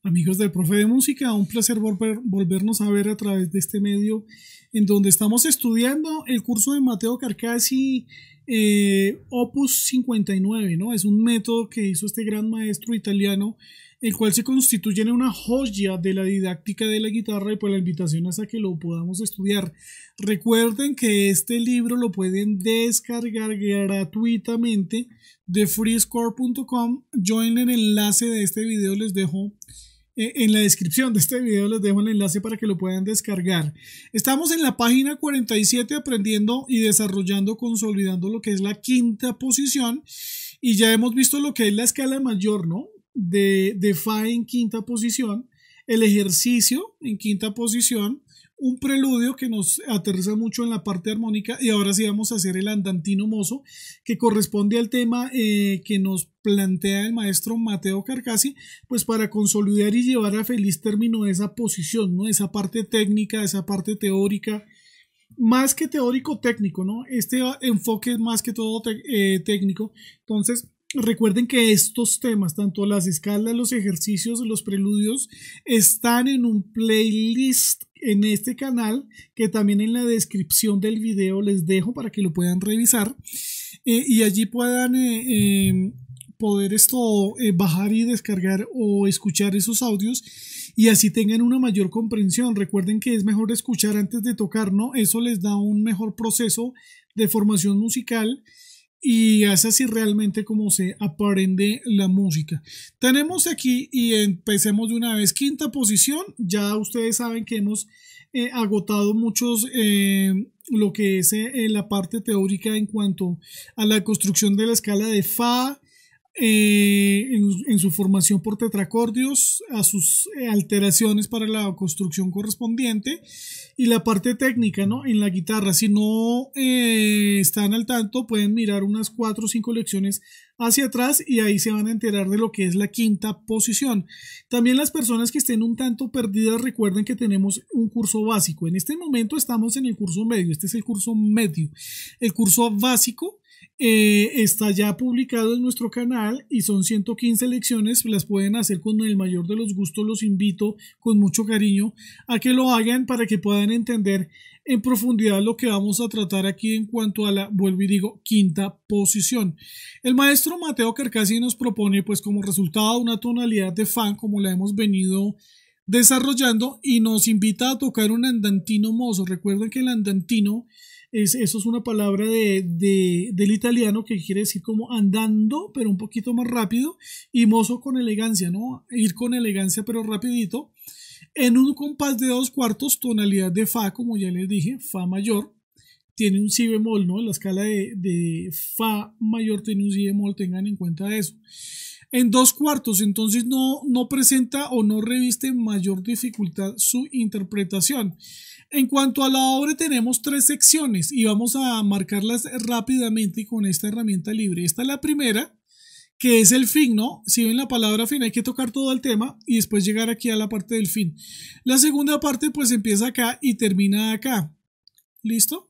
Amigos del Profe de Música, un placer volvernos a ver a través de este medio en donde estamos estudiando el curso de Mateo Carcassi Opus 59, ¿no? Es un método que hizo este gran maestro italiano, el cual se constituye en una joya de la didáctica de la guitarra y pues la invitación es a que lo podamos estudiar. Recuerden que este libro lo pueden descargar gratuitamente de freescore.com. Yo en el enlace de este video les dejo en la descripción de este video les dejo el enlace para que lo puedan descargar. Estamos en la página 47 aprendiendo y desarrollando, consolidando lo que es la quinta posición y ya hemos visto lo que es la escala mayor, ¿no? De Fa en quinta posición, el ejercicio en quinta posición, un preludio que nos aterriza mucho en la parte armónica y ahora sí vamos a hacer el andantino mozo que corresponde al tema que nos plantea el maestro Mateo Carcassi, pues para consolidar y llevar a feliz término esa posición, ¿no? Esa parte técnica, esa parte teórica, más que teórico técnico, ¿no? Este enfoque es más que todo técnico. Entonces recuerden que estos temas, tanto las escalas, los ejercicios, los preludios, están en un playlist en este canal que también en la descripción del video les dejo para que lo puedan revisar y allí puedan poder bajar y descargar o escuchar esos audios y así tengan una mayor comprensión. Recuerden que es mejor escuchar antes de tocar, ¿no? Eso les da un mejor proceso de formación musical y es así realmente como se aprende la música. Tenemos aquí y empecemos de una vez quinta posición. Ya ustedes saben que hemos agotado muchos lo que es la parte teórica en cuanto a la construcción de la escala de Fa, en su formación por tetracordios, a sus alteraciones para la construcción correspondiente y la parte técnica, ¿no? En la guitarra. Si no están al tanto, pueden mirar unas 4 o 5 lecciones hacia atrás y ahí se van a enterar de lo que es la quinta posición. También las personas que estén un tanto perdidas, recuerden que tenemos un curso básico. En este momento estamos en el curso medio. Este es el curso medio. El curso básico está ya publicado en nuestro canal y son 115 lecciones, las pueden hacer con el mayor de los gustos, los invito con mucho cariño a que lo hagan para que puedan entender en profundidad lo que vamos a tratar aquí en cuanto a la, vuelvo y digo, quinta posición. El maestro Mateo Carcassi nos propone pues como resultado una tonalidad de Fa como la hemos venido desarrollando y nos invita a tocar un andantino mozo. Recuerden que el andantino eso es una palabra del italiano que quiere decir como andando, pero un poquito más rápido, y mozo con elegancia, ¿no? Ir con elegancia, pero rapidito. En un compás de 2/4, tonalidad de Fa, como ya les dije, Fa mayor, tiene un Si bemol, ¿no? La escala de Fa mayor tiene un Si bemol, tengan en cuenta eso. En 2/4, entonces no presenta o no reviste mayor dificultad su interpretación. En cuanto a la obra tenemos 3 secciones y vamos a marcarlas rápidamente con esta herramienta libre. Esta es la primera, que es el fin, ¿no? Si ven la palabra fin hay que tocar todo el tema y después llegar aquí a la parte del fin. La segunda parte pues empieza acá y termina acá. ¿Listo?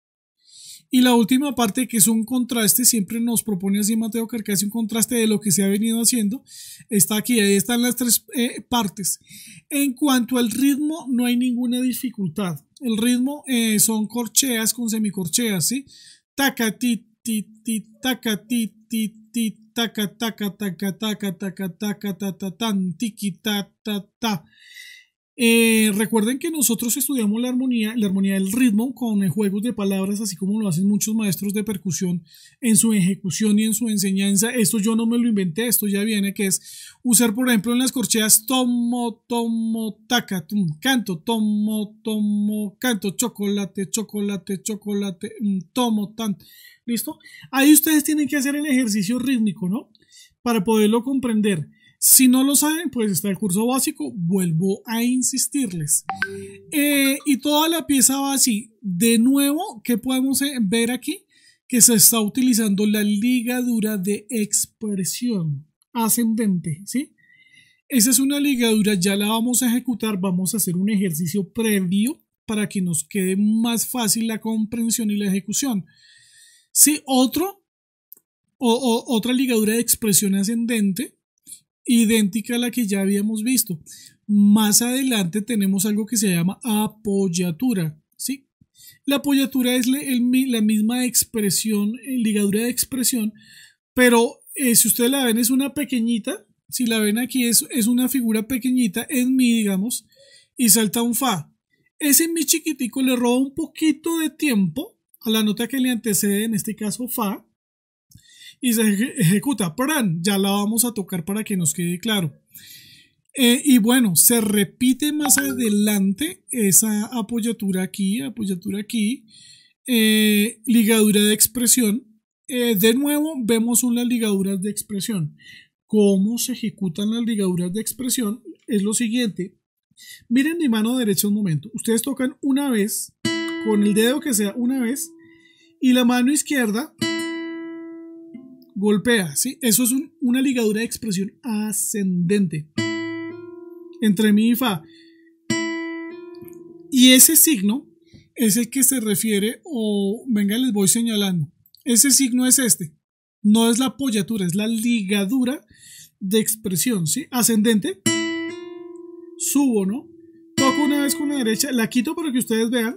Y la última parte, que es un contraste, siempre nos propone así Mateo Carcassi, un contraste de lo que se ha venido haciendo, está aquí, ahí están las 3 partes. En cuanto al ritmo, no hay ninguna dificultad. El ritmo son corcheas con semicorcheas, ¿sí? Taca, ti, ti, ti, taca, ti, ti, ti, taca, taca, taca, taca, taca, taca, ta, ta, tan, tiki, ta, ta, ta. Recuerden que nosotros estudiamos la armonía del ritmo con juegos de palabras, así como lo hacen muchos maestros de percusión en su ejecución y en su enseñanza. Esto yo no me lo inventé, esto ya viene, que es usar, por ejemplo, en las corcheas tomo, tomo, taca, tum, canto, tomo, tomo, canto, chocolate, chocolate, chocolate, tomo, tan. ¿Listo? Ahí ustedes tienen que hacer el ejercicio rítmico, ¿no? Para poderlo comprender. Si no lo saben, pues está el curso básico, vuelvo a insistirles. Y toda la pieza va así. De nuevo, ¿qué podemos ver aquí? Que se está utilizando la ligadura de expresión ascendente, ¿sí? Esa es una ligadura, ya la vamos a ejecutar, vamos a hacer un ejercicio previo para que nos quede más fácil la comprensión y la ejecución. Sí, otra ligadura de expresión ascendente idéntica a la que ya habíamos visto. Más adelante tenemos algo que se llama apoyatura, ¿sí? La apoyatura es la misma expresión, ligadura de expresión, pero si ustedes la ven es una pequeñita, si la ven aquí es una figura pequeñita en mi, digamos, y salta un fa. Ese mi chiquitico le roba un poquito de tiempo a la nota que le antecede, en este caso fa, y se ejecuta. ¡Pran! Ya la vamos a tocar para que nos quede claro. Y bueno, se repite más adelante esa apoyatura aquí, ligadura de expresión. De nuevo vemos unas ligaduras de expresión. ¿Cómo se ejecutan las ligaduras de expresión? Es lo siguiente. Miren mi mano derecha un momento. Ustedes tocan una vez, con el dedo que sea una vez, y la mano izquierda golpea, ¿sí? Eso es una ligadura de expresión ascendente entre mi y fa. Y ese signo es el que se refiere, o venga, les voy señalando. Ese signo es este. No es la apoyatura, es la ligadura de expresión, ¿sí? Ascendente. Subo, ¿no? Toco una vez con la derecha, la quito para que ustedes vean.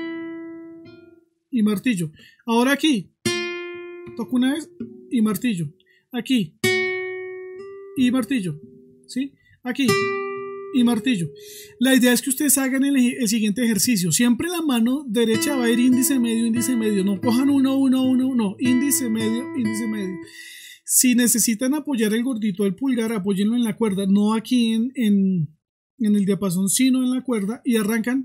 Y martillo. Ahora aquí. Toco una vez y martillo. Aquí. Y martillo. ¿Sí? Aquí. Y martillo. La idea es que ustedes hagan el siguiente ejercicio. Siempre la mano derecha va a ir índice medio, índice medio. No cojan uno, no. Índice medio, índice medio. Si necesitan apoyar el gordito del pulgar, apóyenlo en la cuerda, no aquí en el diapasón, sino en la cuerda, y arrancan.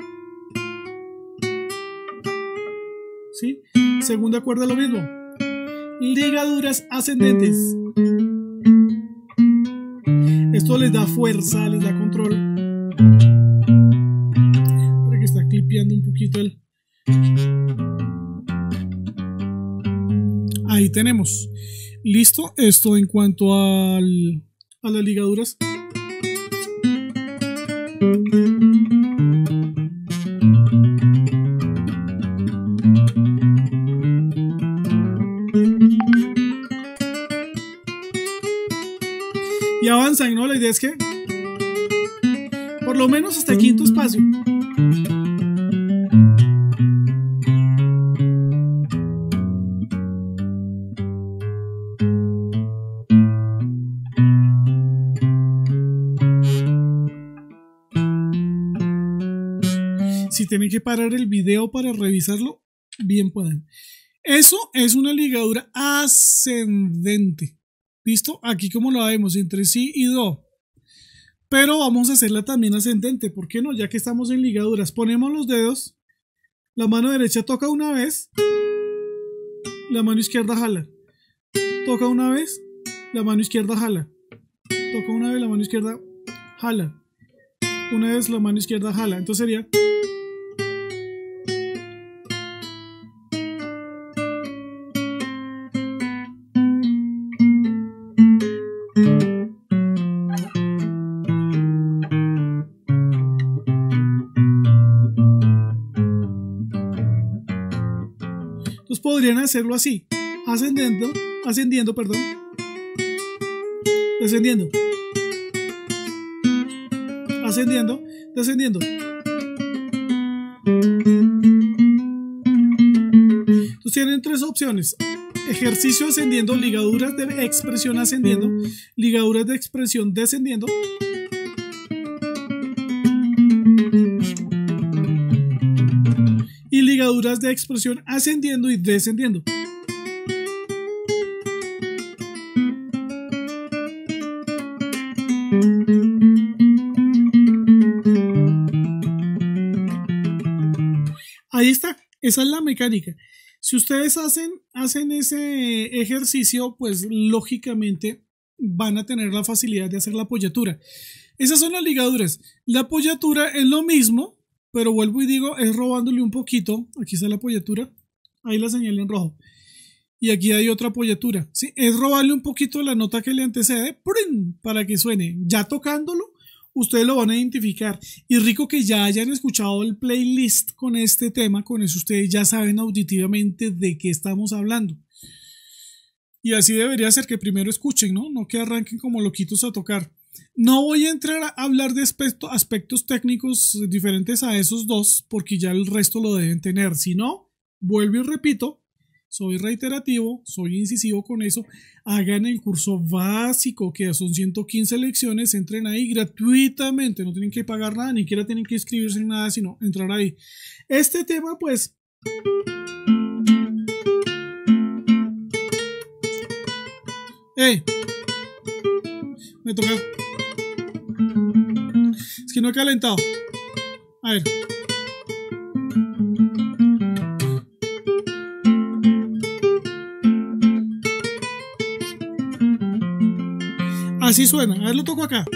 ¿Sí? Segunda cuerda lo mismo. Ligaduras ascendentes. Esto les da fuerza, les da control. Para que está clipeando un poquito el. Ahí tenemos. Listo. Esto en cuanto a las ligaduras. Y avanzan, ¿no? La idea es que por lo menos hasta el quinto espacio. Si tienen que parar el video para revisarlo, bien pueden. Eso es una ligadura ascendente. ¿Listo? Aquí como lo vemos, entre sí y do. Pero vamos a hacerla también ascendente. ¿Por qué no? Ya que estamos en ligaduras. Ponemos los dedos. La mano derecha toca una vez. La mano izquierda jala. Toca una vez. La mano izquierda jala. Toca una vez, la mano izquierda jala. Una vez la mano izquierda jala. Entonces sería... podrían hacerlo así, ascendiendo, descendiendo, ascendiendo, descendiendo. Entonces tienen tres opciones: ejercicio ascendiendo, ligaduras de expresión ascendiendo, ligaduras de expresión descendiendo. Y ligaduras de expresión ascendiendo y descendiendo. Ahí está, esa es la mecánica. Si ustedes hacen ese ejercicio, pues lógicamente van a tener la facilidad de hacer la apoyatura. Esas son las ligaduras. La apoyatura es lo mismo, pero vuelvo y digo, es robándole un poquito. Aquí está la apoyatura, ahí la señalé en rojo. Y aquí hay otra apoyatura, ¿sí? Es robarle un poquito la nota que le antecede para que suene. Ya tocándolo, ustedes lo van a identificar. Y rico que ya hayan escuchado el playlist con este tema, con eso ustedes ya saben auditivamente de qué estamos hablando. Y así debería ser, que primero escuchen, ¿no? No que arranquen como loquitos a tocar. No voy a entrar a hablar de aspectos técnicos diferentes a esos dos, porque ya el resto lo deben tener. Si no, vuelvo y repito, soy reiterativo, soy incisivo con eso. Hagan el curso básico, que son 115 lecciones, entren ahí gratuitamente, no tienen que pagar nada, ni siquiera tienen que inscribirse en nada, sino entrar ahí. Este tema, pues... ¡Ey! Me toca. Es que no he calentado. A ver. Así suena. A ver, lo toco acá.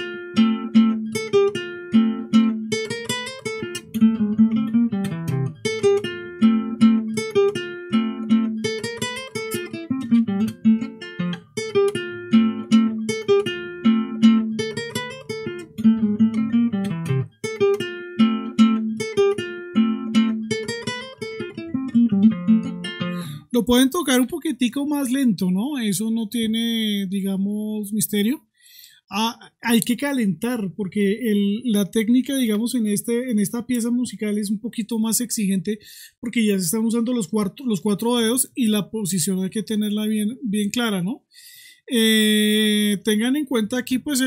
Lo pueden tocar un poquitico más lento, ¿no? Eso no tiene, digamos, misterio. Hay que calentar porque la técnica, digamos, en esta pieza musical es un poquito más exigente porque ya se están usando los cuatro dedos y la posición hay que tenerla bien, bien clara, ¿no? Tengan en cuenta aquí pues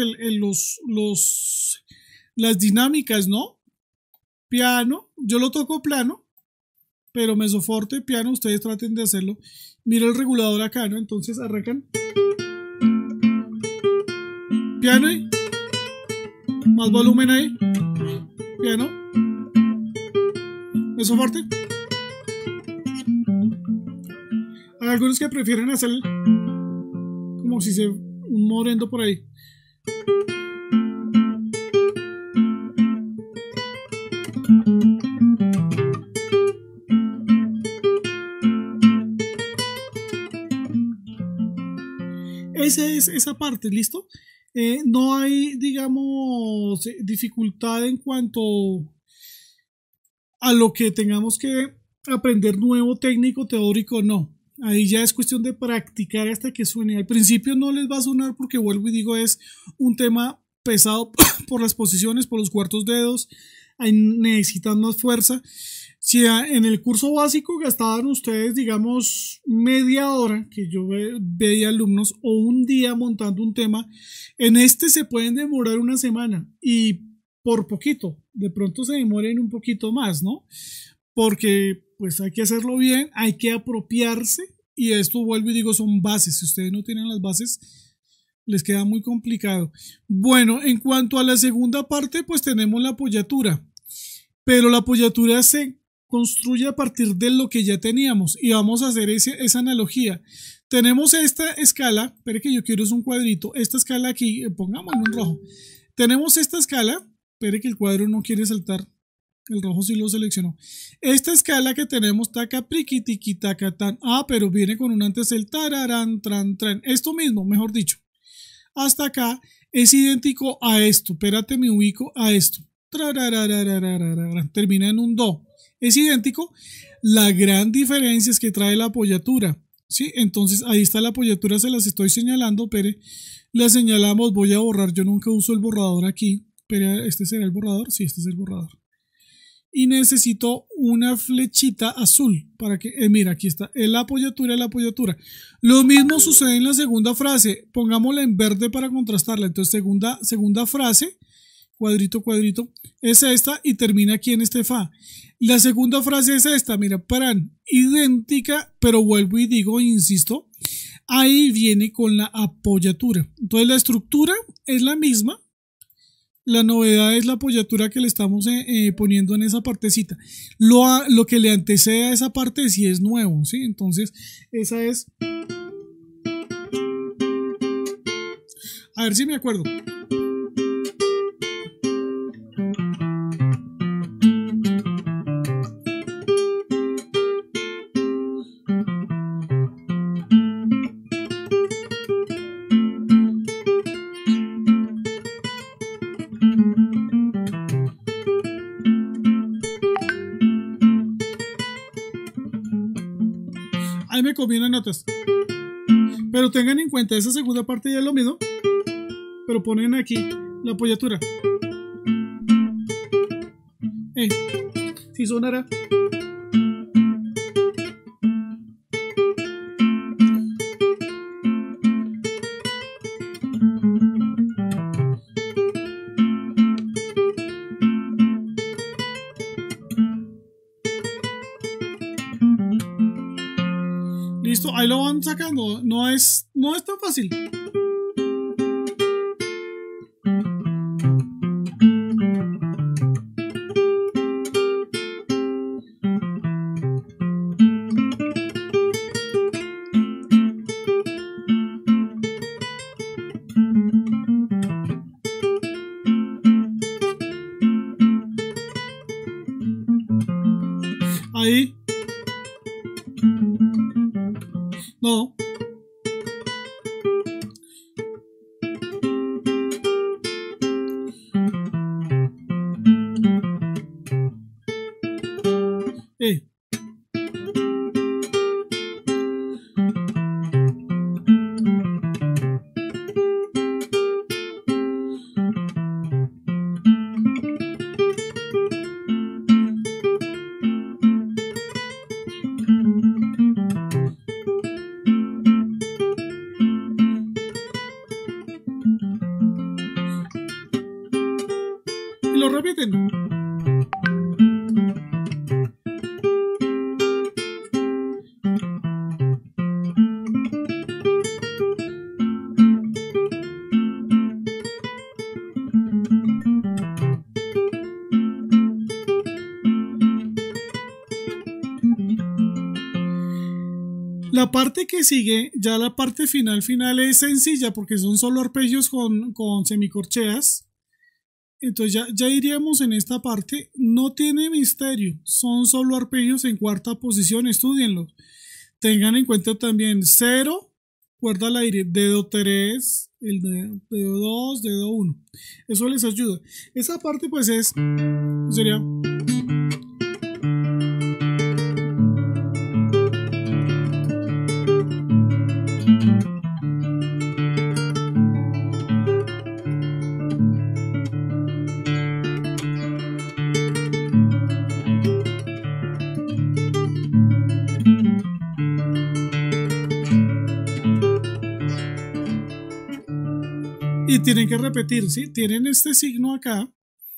las dinámicas, ¿no? Piano, yo lo toco plano, pero mesoforte, piano, ustedes traten de hacerlo. Mira el regulador acá, ¿no? Entonces arrancan. Piano y más volumen ahí. Piano. Mesoforte. Hay algunos que prefieren hacer como si se un morendo por ahí. Esa es esa parte, ¿listo? No hay, digamos, dificultad en cuanto a lo que tengamos que aprender nuevo, técnico, teórico, no. Ahí ya es cuestión de practicar hasta que suene. Al principio no les va a sonar porque vuelvo y digo, es un tema pesado por las posiciones, por los cuartos dedos, ahí necesitan más fuerza. Si en el curso básico gastaban ustedes, digamos, media hora, que yo veía alumnos, o un día montando un tema, en este se pueden demorar una semana y por poquito, de pronto se demoren un poquito más, ¿no? Porque pues hay que hacerlo bien, hay que apropiarse y esto vuelvo y digo son bases, si ustedes no tienen las bases les queda muy complicado. Bueno, en cuanto a la segunda parte pues tenemos la apoyatura, pero la apoyatura se construye a partir de lo que ya teníamos y vamos a hacer esa analogía. Tenemos esta escala, espere que yo quiero es un cuadrito, esta escala aquí, pongámoslo en rojo. Tenemos esta escala, espere que el cuadro no quiere saltar, el rojo sí lo seleccionó. Esta escala que tenemos, taca, priqui, tiqui, taca, tan, pero viene con un antes el tararán, tran, tran, esto mismo, mejor dicho. Hasta acá es idéntico a esto, espérate, me ubico a esto. Termina en un do. Es idéntico. La gran diferencia es que trae la apoyatura. ¿Sí? Entonces ahí está la apoyatura, se las estoy señalando. Pero la señalamos. Voy a borrar. Yo nunca uso el borrador aquí. Pero este será el borrador. Sí, este es el borrador. Y necesito una flechita azul para que, mira, aquí está, la apoyatura, la apoyatura. Lo mismo sucede en la segunda frase. Pongámosla en verde para contrastarla. Entonces, segunda frase. Cuadrito, cuadrito, es esta y termina aquí en este fa. La segunda frase es esta, mira, paran, idéntica, pero vuelvo y digo, insisto, ahí viene con la apoyatura. Entonces la estructura es la misma, la novedad es la apoyatura que le estamos poniendo en esa partecita. Lo que le antecede a esa parte sí es nuevo, ¿sí? Entonces esa es... A ver si me acuerdo. Ahí me convienen notas. Pero tengan en cuenta, esa segunda parte ya es lo mismo, pero ponen aquí la apoyatura. Si sonara. Listo, ahí lo van sacando. No es tan fácil. Ahí. No. Y lo repiten. La parte que sigue, ya la parte final es sencilla porque son solo arpegios con semicorcheas. Entonces ya iríamos en esta parte. No tiene misterio, son solo arpegios en cuarta posición, estudienlo. Tengan en cuenta también 0, cuerda al aire, dedo 3, el dedo 2, dedo 1. Eso les ayuda. Esa parte pues sería... Y tienen que repetir, ¿sí? Tienen este signo acá.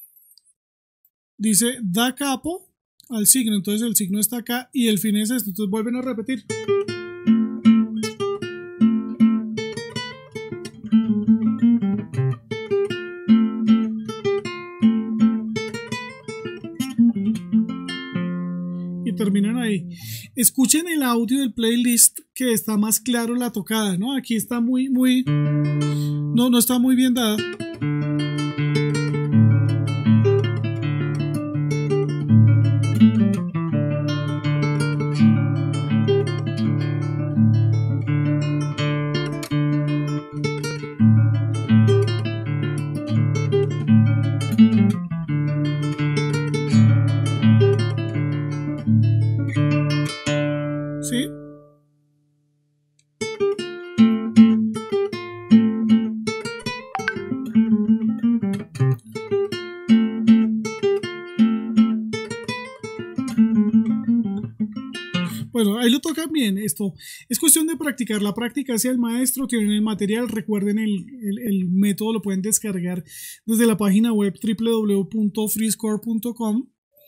Dice da capo al signo. Entonces el signo está acá y el fin es esto. Entonces vuelven a repetir. Y terminan ahí. Escuchen el audio del playlist que está más claro la tocada, ¿no? Aquí está muy... No está muy bien dada. ¿Sí? Bueno, ahí lo tocan bien. Esto es cuestión de practicar. La práctica hacia el maestro. Tienen el material. Recuerden el método lo pueden descargar desde la página web www.freescore.com,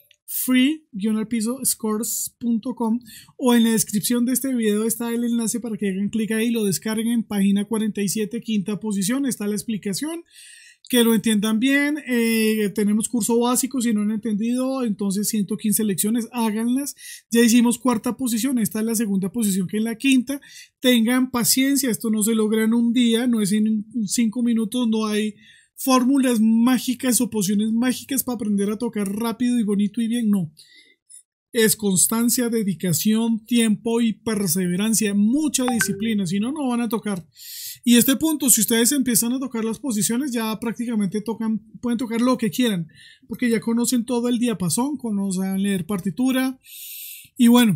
free-scores.com, o en la descripción de este video está el enlace para que hagan clic ahí y lo descarguen. Página 47, quinta posición. Está la explicación. Que lo entiendan bien. Tenemos curso básico, si no han entendido, entonces 115 lecciones, háganlas. Ya hicimos cuarta posición, esta es la segunda posición que es la quinta. Tengan paciencia, esto no se logra en un día, no es en 5 minutos, no hay fórmulas mágicas o pociones mágicas para aprender a tocar rápido y bonito y bien, no. Es constancia, dedicación, tiempo y perseverancia, mucha disciplina, si no, no van a tocar. Y este punto, si ustedes empiezan a tocar las posiciones, ya prácticamente pueden tocar lo que quieran, porque ya conocen todo el diapasón, conocen leer partitura. Y bueno,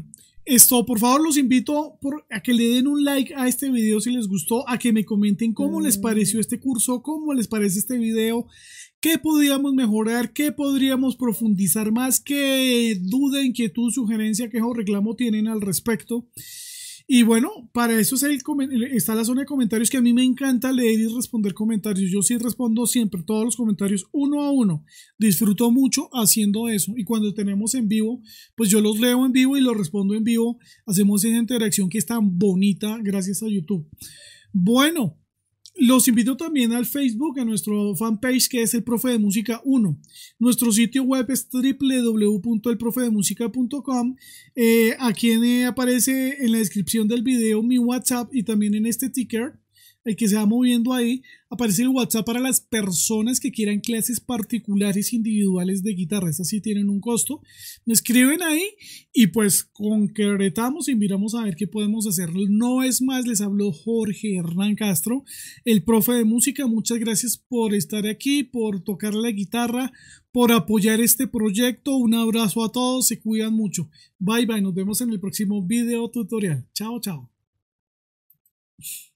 Esto, por favor, los invito a que le den un like a este video si les gustó, a que me comenten cómo les pareció este curso, cómo les parece este video, qué podríamos mejorar, qué podríamos profundizar más, qué duda, inquietud, sugerencia, queja o reclamo tienen al respecto. Y bueno, para eso está la zona de comentarios, que a mí me encanta leer y responder comentarios. Yo sí respondo siempre todos los comentarios uno a uno. Disfruto mucho haciendo eso. Y cuando tenemos en vivo, pues yo los leo en vivo y los respondo en vivo. Hacemos esa interacción que es tan bonita gracias a YouTube. Bueno, los invito también al Facebook, a nuestro fanpage, que es El Profe de Música 1. Nuestro sitio web es www.elprofedemusica.com. Aquí aparece en la descripción del video mi WhatsApp, y también en este ticker, el que se va moviendo ahí, aparece el WhatsApp para las personas que quieran clases particulares individuales de guitarra. Estas sí tienen un costo. Me escriben ahí y pues concretamos y miramos a ver qué podemos hacer. No es más, les habló Jorge Hernán Castro, el profe de música. Muchas gracias por estar aquí, por tocar la guitarra, por apoyar este proyecto. Un abrazo a todos, se cuidan mucho. Bye bye, nos vemos en el próximo video tutorial. Chao, chao.